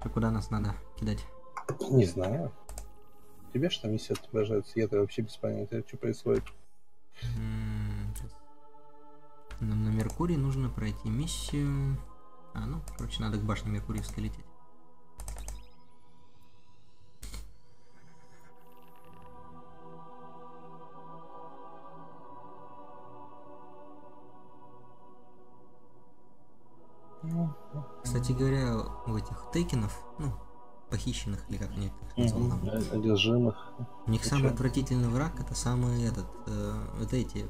А куда нас надо кидать? Не знаю. Тебе что миссия отображается? Я-то вообще без понятия, что происходит. Нам на Меркурий нужно пройти миссию. Ну, короче, надо к башне Меркурьевской лететь. Кстати говоря, у этих тейкенов, ну, похищенных, или как они их назвал там, одержимых. у них самый отвратительный враг, это самый это эти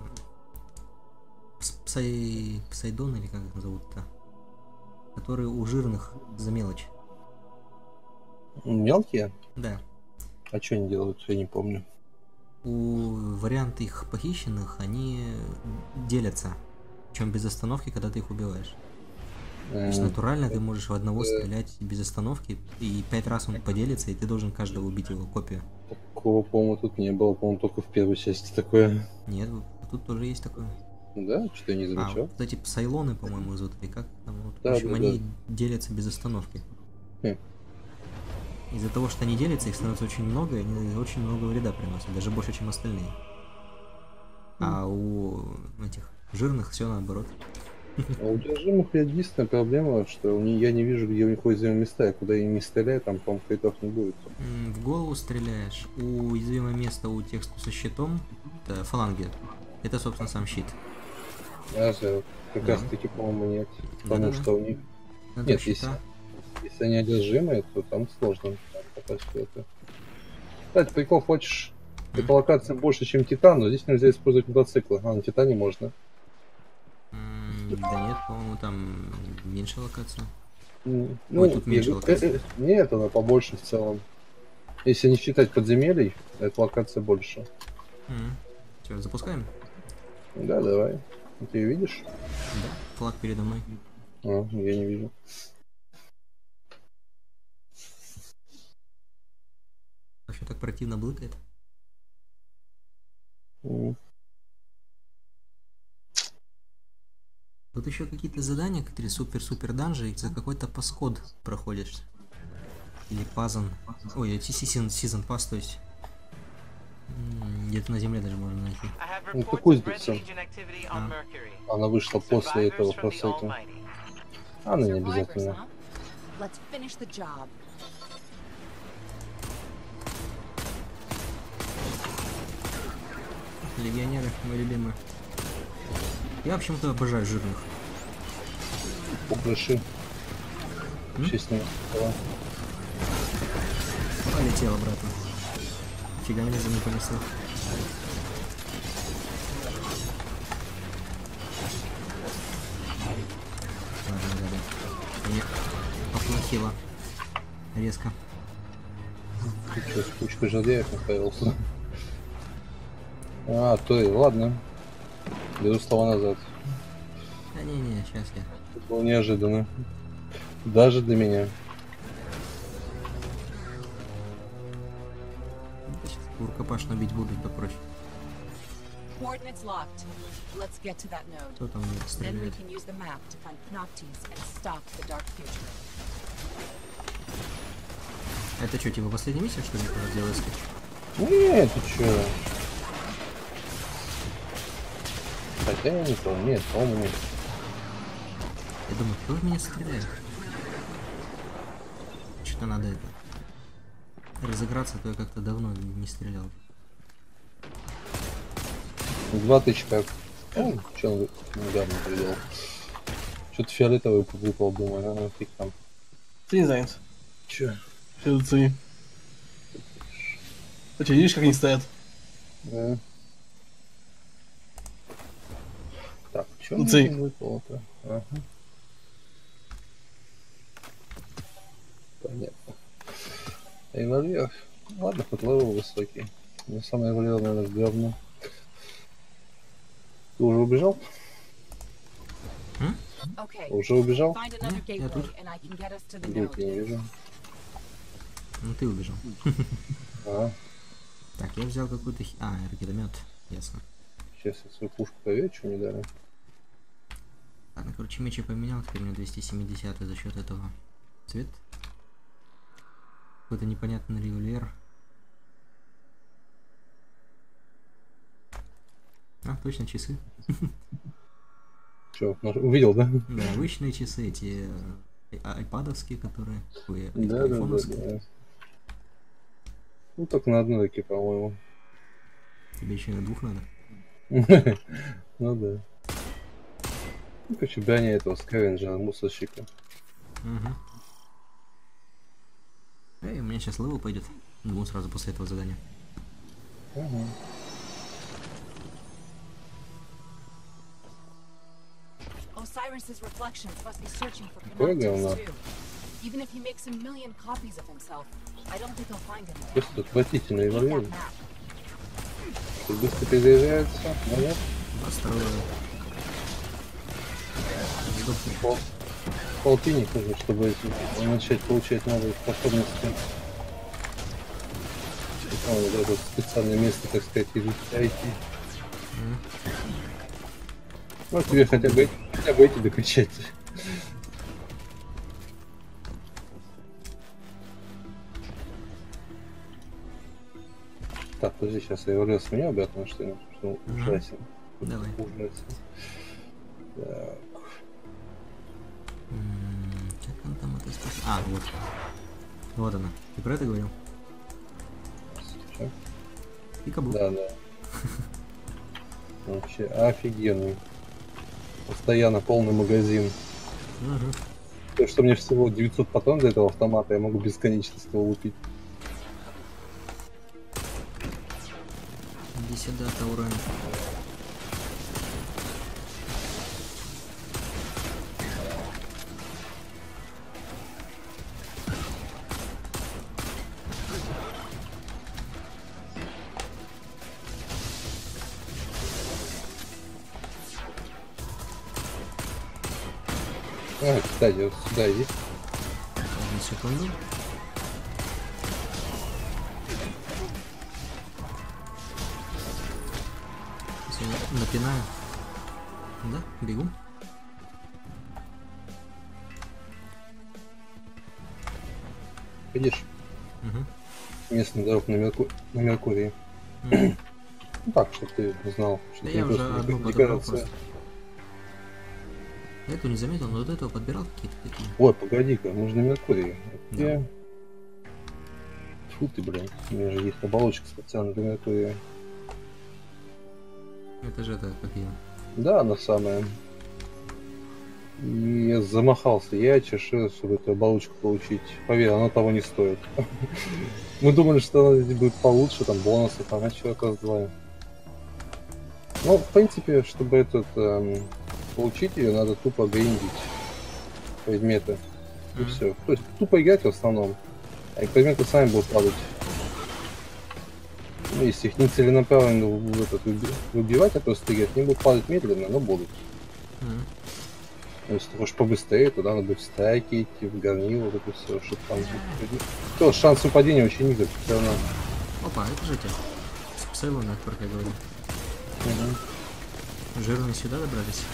Псайдон, или как их назовут-то, которые у жирных за мелочь. Мелкие? Да. А что они делают? Я не помню. У вариант их похищенных, они делятся, причем без остановки, когда ты их убиваешь. То есть натурально ты можешь в одного стрелять без остановки, и 5 раз он поделится, и ты должен каждого убить его копию. Такого, по-моему, тут не было, по-моему, только в первой части такое. Нет, тут тоже есть такое. Да? Что я не замечал? Вот эти псайлоны, по-моему, зовут, или как там, вот. Да, в общем, да, они делятся без остановки. Из-за того, что они делятся, их становится очень много, и они очень много вреда приносят, даже больше, чем остальные. А у этих жирных все наоборот. А у одержимых единственная проблема, что я не вижу, где у них уязвимые места, и куда я не стреляю, там, по-моему, критов не будет. В голову стреляешь. Уязвимое место у тех, кто со щитом, это фаланги. Это, собственно, сам щит. Как раз таки, по-моему, нет. Потому что у них... Нет, если они одержимые, то там сложно попасть в это. Кстати, прикол, хочешь... Эта локация больше, чем Титан, но здесь нельзя использовать мотоциклы. А на Титане можно. Да нет, по-моему, там меньше локация. Ну, тут меньше локаций. Нет, она побольше в целом. Если не считать подземелий, эта локация больше. Что, запускаем? Да, давай. Ты ее видишь? Да, флаг передо мной. Я не вижу. Вообще так противно блыкает. Тут еще какие-то задания, которые супер-супер данжи, и за какой-то паскод проходишь. Или пазан. Ой, эти сезон пас, то есть. Где-то на земле даже можно найти. Это кузница. Она вышла после этого просеки. Она не обязательно. Легионеры, мои любимые. Я почему-то обожаю жирных. Покрыши. Честно. Полетел обратно. Фига меня за мной понесло. Ладно, да. Мне поплохело. Резко. Ты что, с кучкой жердяев направился? То и ладно. Беру слова назад. Да не, сейчас я. Это было неожиданно. Даже для меня. Сейчас рукопашно бить будут, то проще. Кто там стреляет? Это что, типа последняя миссия, что ли, когда делать? Нет, ты чё? Хотя я не помню, нет, по-моему, нет. Я думаю, кто в меня стреляет? Что-то надо это разыграться, то я как-то давно не стрелял. 2 тычка. Что он недавно придел? Что-то фиолетовый выпал, думаю, фиг там. Ты не занят. Че? Филцы. Ты что, видишь, как они стоят? Да. Так, что Филцы. выпало-то? Ага. Понятно. Револьвер. Ладно, хоть левел высокий. Но самый револьвер, наверное, говно. Ты уже убежал? Уже убежал? Я тут. Нет, не вижу. Ну ты убежал. Так, я взял какой-то... ракетомет. Ясно. Сейчас я свою пушку проверю, что мне дали. Ладно, короче, меч я поменял, теперь у меня 270 за счет этого. Цвет. какой-то непонятный регулер. А, точно, часы. Че, увидел, да? Да, обычные часы, эти айпадовские, которые... Да. Ну, только на одной таки, по-моему. Тебе еще на двух надо? Ну да. Ну, короче, броня этого скавенджера, мусорщика. Угу. Эй, у меня сейчас левел пойдет. Думаю, сразу после этого задания. Ага. Osiris's reflections must be searching for Какое Penoctius говно? too. Even if he makes a million copies of himself, I don't think he'll find him. Просто отвратительный Keep револьвер. that map. Ты быстро перезаряжается, но нет. Построю. Полтинник нужно, чтобы начать получать новые способности. Вот это специальное место, так сказать, изучайте. Ну, тебе хотя бы эти докачать. Так, подожди, сейчас я верну с меня обратно, что ли? Что ужасен. Давай. Ужасен. Так. Как он там это спасет? А, вот. Вот она. Ты про это говорил? Что? Пикабу. Да. Вообще офигенный. Постоянно полный магазин. Угу. То, что мне всего 900 патронов до этого автомата, я могу бесконечно с него лупить. Иди сюда, Таурен. А, кстати, вот сюда иди. Одну секунду. Сейчас я напинаю. Да, бегу. Видишь? Угу. Местный дорог на Меркурии. Угу. Ну так, чтобы ты знал, что Да это я не уже просто одну подобрал декорация. просто. Эту не заметил, но вот этого подбирал какие-то такие. Ой, погоди-ка, мы же на Меркурии. Да. Где? Фу ты, блин. У меня же есть оболочка специально для Меркурия. Это же это, как ее. Да, она самая. И я замахался, я чешил, чтобы эту оболочку получить. Поверь, она того не стоит. Мы думали, что она здесь будет получше, там бонусы, там еще раз-два. Ну, в принципе, чтобы этот получить ее, надо тупо гриндить предметы. И все. То есть тупо играть в основном. А предметы сами будут падать. Ну, если их не целенаправленно выбивать, а просто играть, они будут падать медленно, но будут. Если ты хочешь побыстрее, то надо будет в страйки идти, в горнило, вот это все, чтобы там... То шанс выпадения очень низок, все равно. Опа, это же те. С Псайлона, как я говорил. Жирные сюда добрались.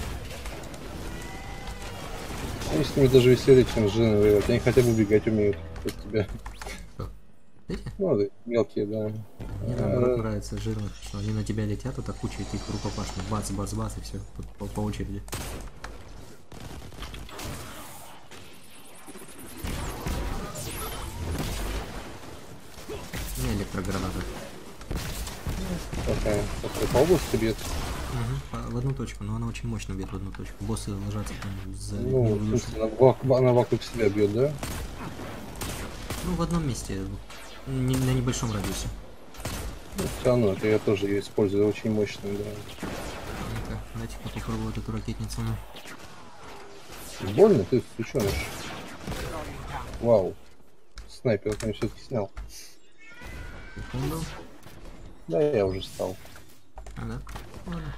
Они с ними даже веселее, чем с жирными воевать. Они хотя бы убегать умеют от тебя. Что? Эти? Ну, да, мелкие, да. Мне наоборот нравится жирных, что они на тебя летят, вот так куча их рукопашных. Бац, бац, бац, и все. По очереди. У меня электрограната. Такая по области бьет. Угу, в одну точку, но она очень мощно бьет в одну точку. Боссы ложатся там за... Ну, в смысле, она вокруг себя бьет, да? Ну, в одном месте, на небольшом радиусе. Ну, все равно, это я тоже ее использую, очень мощную, да. Ну-ка, дайте-ка попробую вот эту ракетницу. Больно? Ты сучёныш. Вау. Снайпер там все-таки снял. Секунду. Да, я уже стал. А, да? Ладно.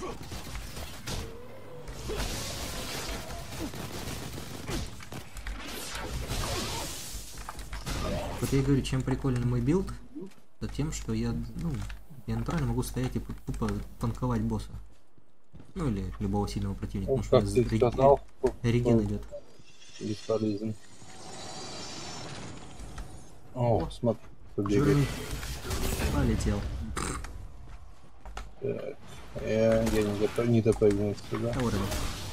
Вот я говорю, чем прикольный мой билд, то тем, что я натурально могу стоять и тупо танковать босса. Ну или любого сильного противника, Ну, потому как что ты сказал, реген идет. бесполезен. О, смотри, побегай. Жирный. Полетел. Так, я не допрыгнул сюда. А вот оно.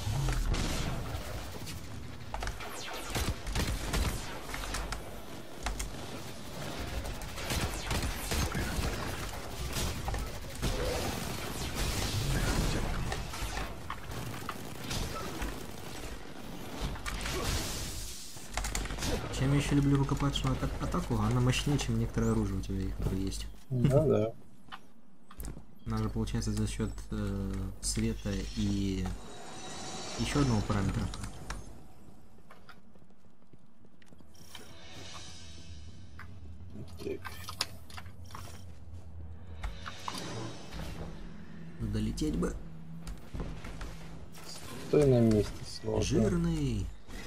Чем я еще люблю рукопашную атаку, она мощнее, чем некоторые оружия у тебя, которые есть. Ну да. Она же получается за счет света и еще одного параметра. Так. Долететь бы. Стой на месте, сволочь. Жирный.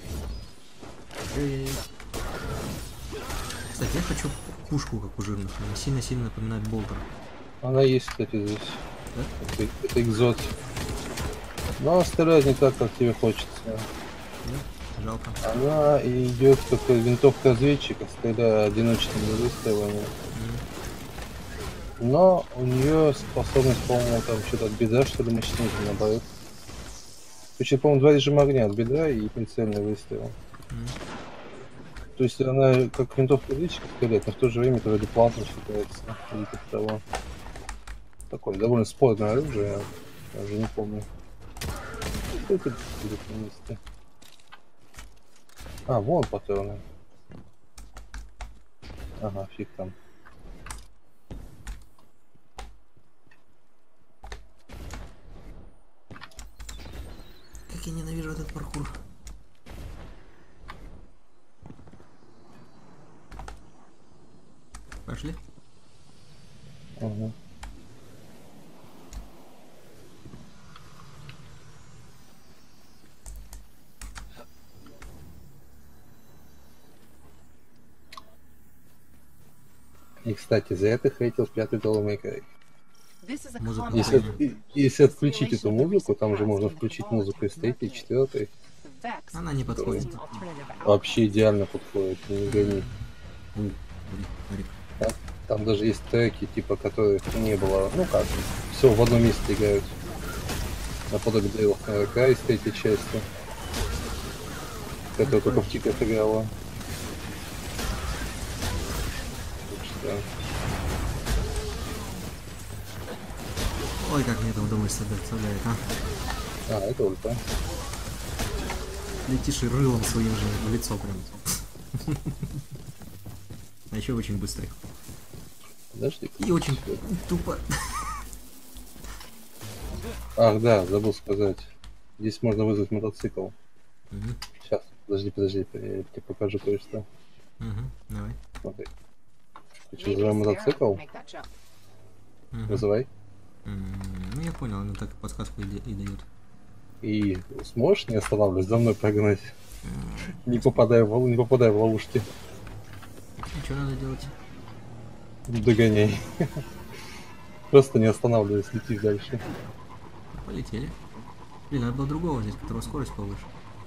Жесть. Кстати, я хочу пушку, как у жирных. Она сильно-сильно напоминает болтер. Она есть, кстати, здесь. Да? Это экзот. Но стреляет не так, как тебе хочется. Да? Жалко. Она идет как винтовка разведчика, стреляя одиночными выстрелами. Но у нее способность, по-моему, там что-то от бедра, что ли, мощнее, наоборот. Причем, по-моему, 2 режима огня от бедра и прицельный выстрел. То есть она как винтовка разведчика стреляет, но в то же время вроде плазма считается. Или типа того. Такое довольно спорное оружие, я уже не помню. Что это будет на месте? А, вон патроны. Ага, фиг там. Как я ненавижу этот паркур. Пошли. Ага. И, кстати, за это хейтил 5-й Devil May Cry. This is a Музыка. common Если отключить эту музыку, там же можно включить музыку из 3-й, 4-й. Vex, Она не подходит. an alternative outlet. Вообще идеально подходит, не гони. Рик. Там даже есть треки, типа, которых не было, ну как, все в одном месте играют. Наподобие Devil May Cry из 3-й части, которая только в тиках играла. Так что... Ой, как мне это удовольствие доставляет, а? А, это ульта. Летишь и рылом своим же в лицо прям. А еще очень быстрый. Подожди. И очень тупо. Ах, да, забыл сказать. Здесь можно вызвать мотоцикл. Мгм. Сейчас, подожди, я тебе покажу кое-что. Давай. Смотри. Ты что, Maybe вызывай a stair мотоцикл? will make that jump. Мгм. Вызывай. Ну я понял, она так подсказку и дает. И сможешь, не останавливаясь, за мной прогнать? Не попадая в ловушки. И что надо делать? Догоняй. Просто не останавливаясь, лети дальше. Полетели. Блин, надо было другого здесь, которого скорость повыше.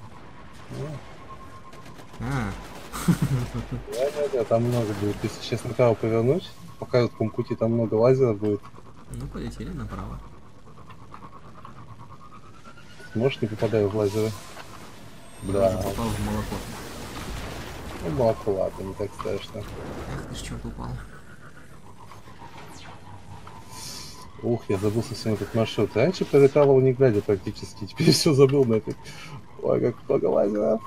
А, Да, там много будет. Если сейчас направо повернуть, по короткому пути там много лазеров будет. ну полетели направо. Можешь, не попадая в лазеры. Я Да, уже попал в молоко. ну молоко, ладно, не так страшно. Ах ты ж черт упал. Ух, я забыл совсем этот маршрут. Раньше пролетал его не глядя практически, теперь все забыл на это. Ой, как много лазеров.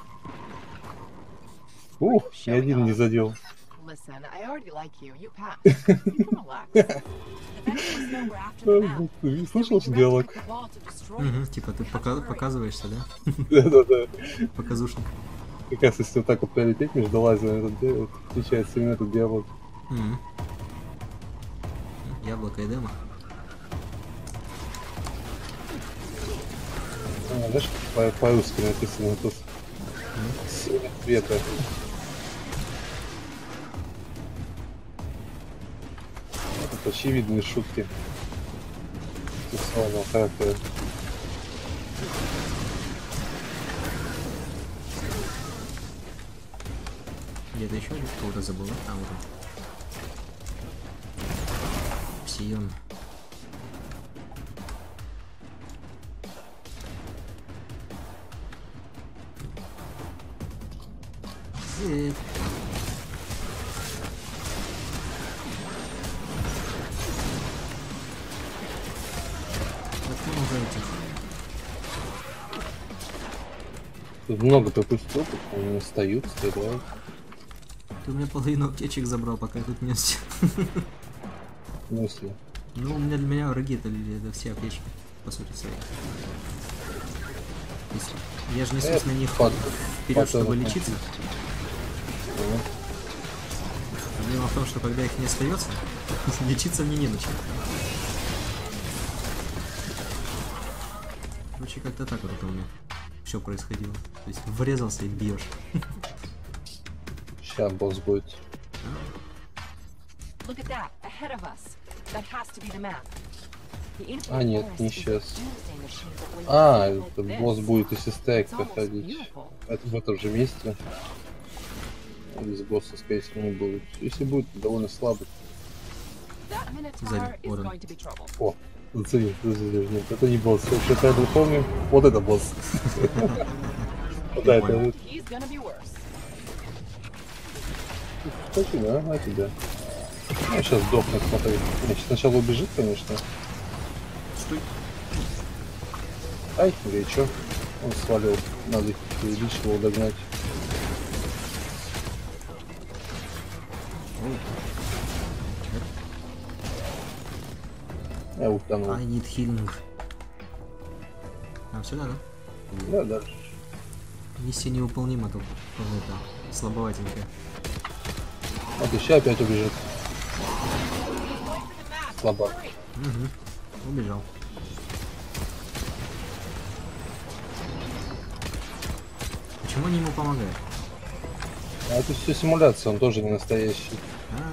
Ух, ни один не задел. Listen, I already like you. You passed. You can relax. If any of us know we're after the map, Ты then слышал we direct диалог? click the wall to destroy it. Угу, типа ты показываешься, да? Да-да-да. Показушник. Как раз если вот так вот пролететь между лазерами, вот включается именно этот диалог. Мгм. Яблоко и демо. Знаешь, по-русски написано тут. Синий цвета. Это очевидные шутки сексуального характера. Где-то еще кого-то забыл. А, вот он. Псион. Много этих. Тут много пропустил, они не встают, стреляют. Ты у меня половину аптечек забрал, пока я тут нес. В смысле? Ну, у меня для меня враги это все аптечки, по сути своей. Я же несусь на них вперед, чтобы лечиться. Проблема в том, что когда их не остается, лечиться мне не на чем. Короче, как-то так вот у меня все происходило. То есть врезался и бьешь. Сейчас босс будет. А, нет, не сейчас. А, это босс будет, если стейк проходить. Это в этом же месте. Здесь босса, скорее всего, не будет. Если будет, то довольно слабый. Сзади, вот он. О, зацени, нет, это не босс. Вообще, правильно помню, вот это босс. Да, это... Кстати, да, на тебя. Ну, сейчас сдохнет, смотри. Значит, сначала убежит, конечно. Стой. Ай, горячо. Он свалил. Надо их лишнего догнать. Я утонул. I need healing. А, сюда, да? Да, дальше. Миссия невыполнима, тут это слабоватенькая. Вот еще опять убежит. Слабак. Угу. Убежал. Почему они ему помогают? А это все симуляция, он тоже не настоящий. А,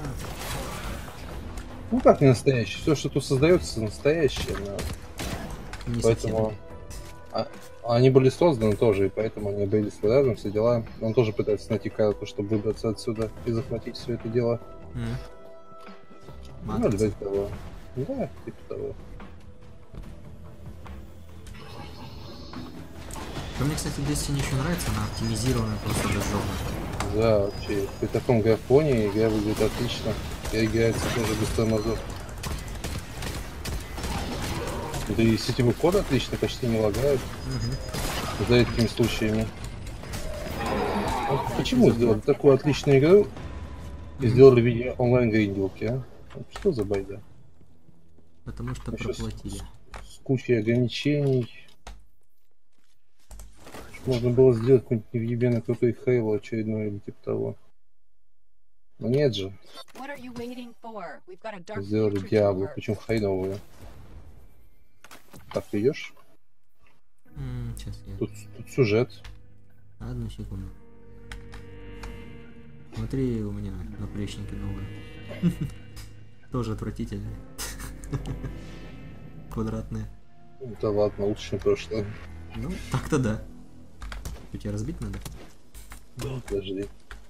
Ну как не настоящий? Все, что тут создается, настоящее. Но... не Поэтому совсем. они были созданы тоже, и поэтому они были рядом, все дела. Он тоже пытается найти карту, чтобы выбраться отсюда и захватить все это дело. Ну, Матрица. или того. Да, типа того. Мне, кстати, Destiny еще нравится, она оптимизированная просто до жопы. Да, вообще, при таком графоне игра выглядит отлично. И играется тоже без тормозов. Да и сетевой код отлично, почти не лагает. За редкими случаями. Вот почему сделали такую отличную игру и сделали в виде онлайн-гринделки, а? Вот что за байда? Потому что Еще проплатили. С кучей ограничений. Можно было сделать какой-нибудь невъебенный крутой Хейло очередной или типа того. Но нет же. Сделали Диабло, причем хреновую. Так, ты идешь? Сейчас я. Тут сюжет. Одну секунду. Смотри, у меня наплечники новые. Тоже отвратительные. Квадратные. Да ладно, лучше, чем прошлое. Ну, так-то да. У тебя разбить надо? Подожди.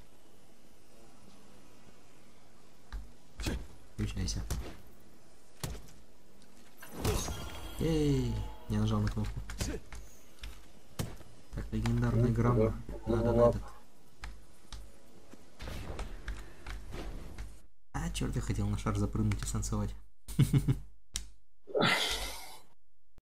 Включайся. Эй, не нажал на кнопку. Так, легендарная грамма. Надо на этот. А, черт, я хотел на шар запрыгнуть и станцевать.